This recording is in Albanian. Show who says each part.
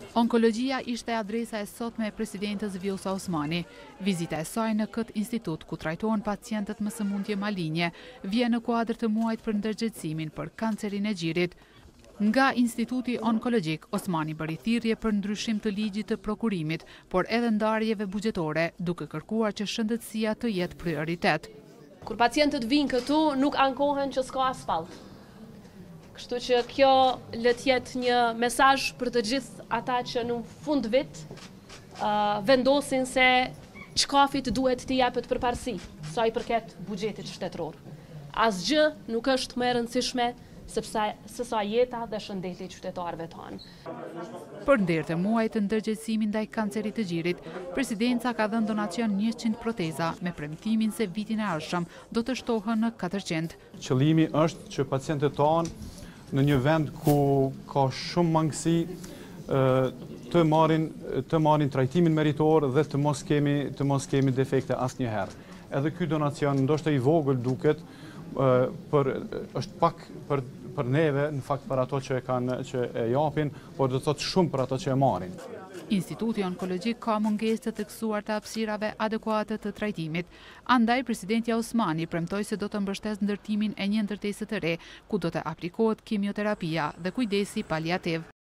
Speaker 1: Onkologjia ishte adresa e sotme e presidentës Vjosa Osmani. Vizita e saj në këtë institut ku trajtohen pacientët me sëmundje malinje vjen në kuadër të muajit për ndërgjegjësimin për kancerin e gjirit. Nga Instituti Onkologjik, Osmani bëri thirrje për ndryshim të ligjit të prokurimit, por edhe ndarjeve buxhetore, duke kërkuar që shëndetësia të jetë prioritet.
Speaker 2: Kur pacientët vinë këtu, nuk ankohen që s'ka asfalt. Kështu që kjo le të jetë një mesazh për të gjithë ata që në fund vit vendosin se çkafit duhet t'i japet përparësi sa i përket buxhetit shtetëror. Asgjë nuk është më e rëndësishme se sa jeta dhe shëndeti i qytetarëve tanë.
Speaker 1: Për nder të muajit të ndërgjegjësimit ndaj kancerit të gjirit, presidenca ka dhënë donacion 100 proteza me premtimin se vitin e ardhshëm do të shtohen në 400.
Speaker 3: Qëllimi është që pacientët tanë në një vend ku ka shumë mangësi të marrin trajtimin meritor dhe të mos kemi defekte asnjëherë. Edhe ky donacion ndoshta i vogël duket, është pak për neve, në fakt për ato që e japin, por do të thotë shumë për ato që e marrin.
Speaker 1: Instituti Onkologjik ka mungesë të theksuar të hapësirave adekuate të trajtimit. Andaj, presidenti Osmani premtoi se do të mbështesë ndërtimin e një ndërtese të re, ku do të aplikohet kimioterapia dhe kujdesi paliativ.